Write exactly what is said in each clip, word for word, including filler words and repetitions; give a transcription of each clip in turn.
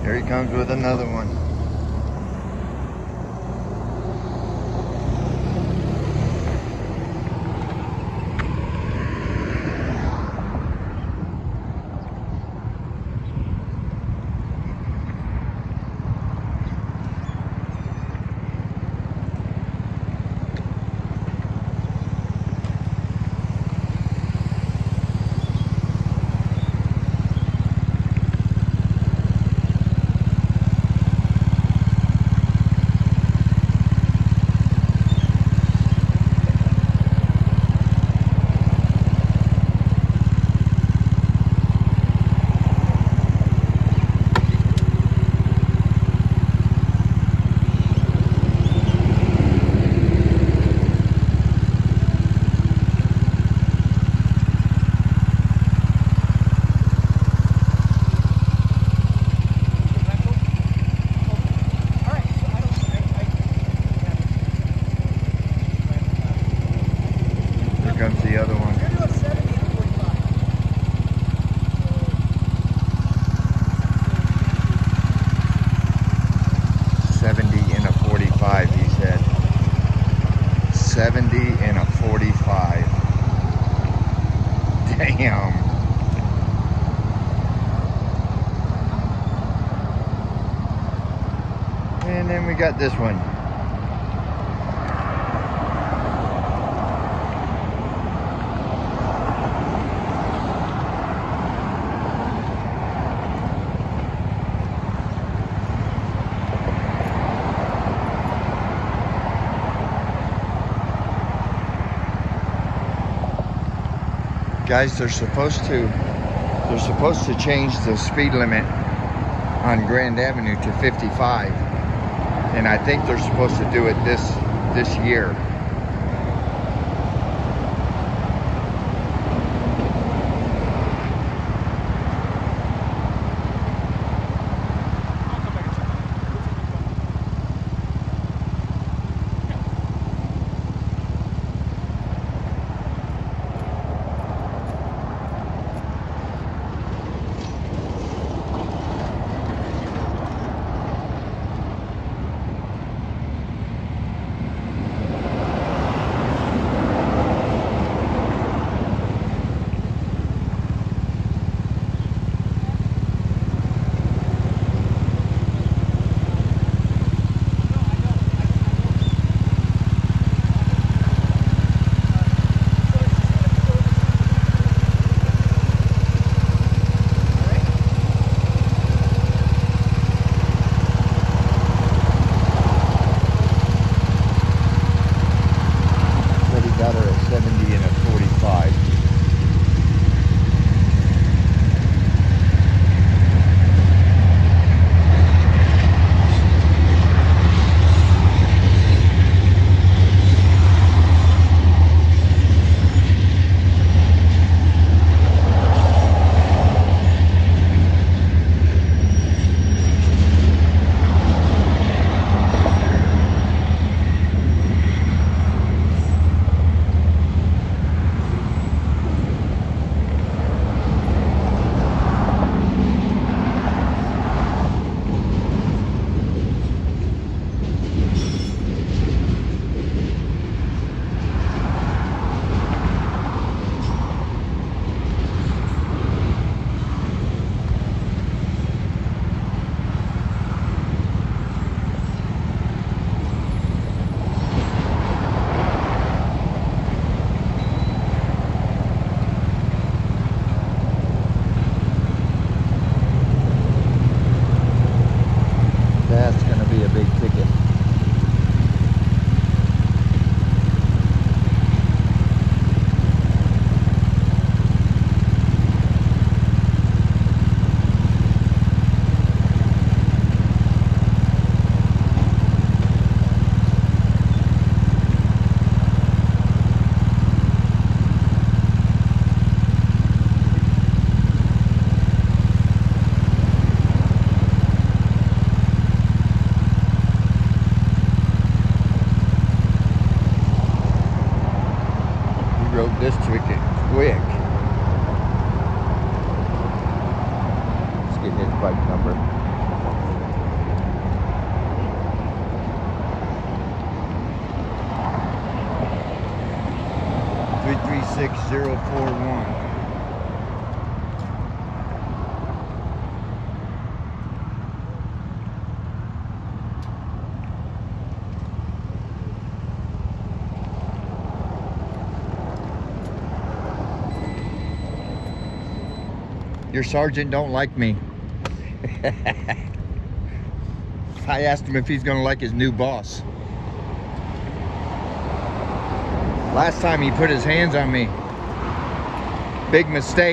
Here he comes with another one. Comes the other one. seventy and a forty-five, he said. seventy and a forty-five. Damn. And then we got this one. Guys, they're supposed to they're supposed to change the speed limit on Grand Avenue to fifty-five, and I think they're supposed to do it this this year. Got her at seventy and a forty-five. That's going to be a big ticket. Wrote this ticket quick. Let's get his bike number. six zero four one. Your sergeant don't like me. I asked him if he's gonna like his new boss. Last time he put his hands on me. Big mistake.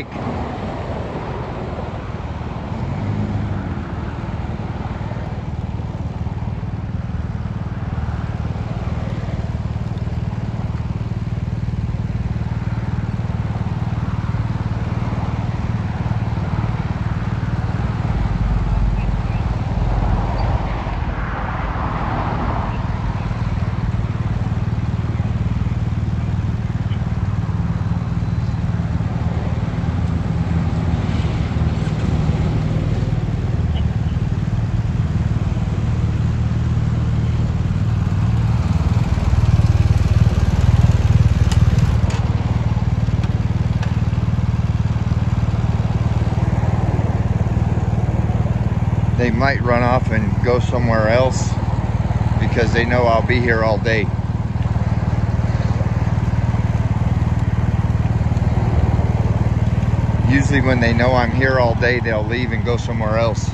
They might run off and go somewhere else because they know I'll be here all day. Usually when they know I'm here all day, they'll leave and go somewhere else.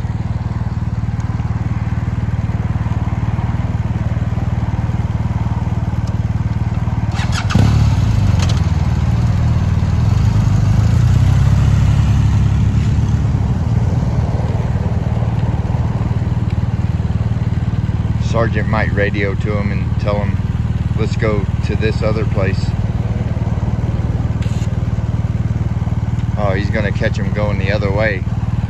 Sergeant might radio to him and tell him, let's go to this other place. Oh, he's gonna catch him going the other way.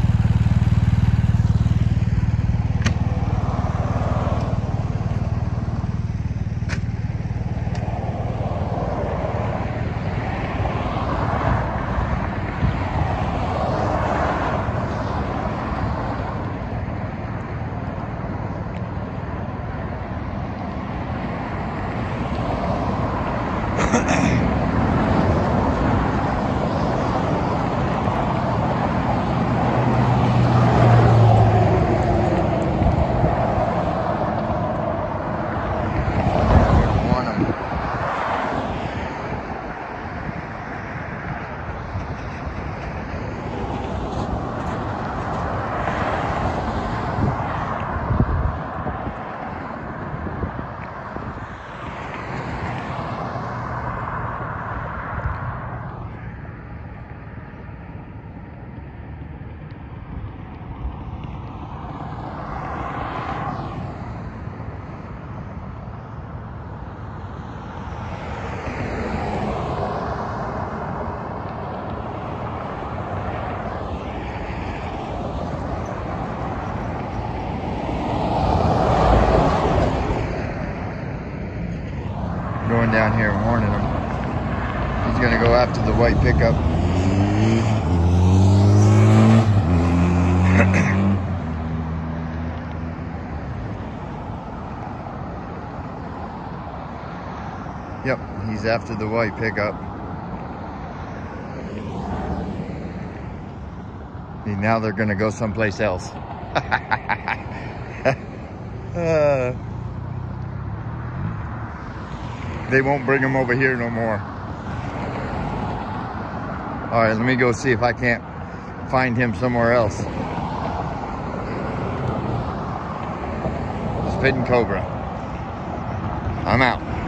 Going down here and warning him. He's gonna go after the white pickup. Yep, he's after the white pickup. And now they're gonna go someplace else. uh, They won't bring him over here no more. All right, let me go see if I can't find him somewhere else. Spitting Cobra. I'm out.